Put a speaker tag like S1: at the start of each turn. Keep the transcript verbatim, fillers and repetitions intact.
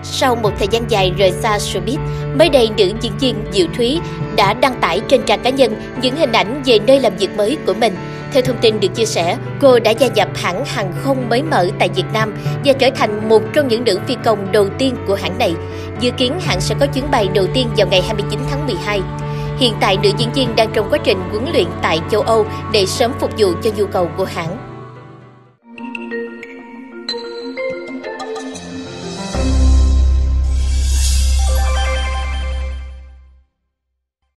S1: Sau một thời gian dài rời xa showbiz, mới đây nữ diễn viên Diệu Thúy đã đăng tải trên trang cá nhân những hình ảnh về nơi làm việc mới của mình. Theo thông tin được chia sẻ, cô đã gia nhập hãng hàng không mới mở tại Việt Nam và trở thành một trong những nữ phi công đầu tiên của hãng này. Dự kiến hãng sẽ có chuyến bay đầu tiên vào ngày hai mươi chín tháng mười hai. Hiện tại, nữ diễn viên đang trong quá trình huấn luyện tại châu Âu để sớm phục vụ cho nhu cầu của hãng.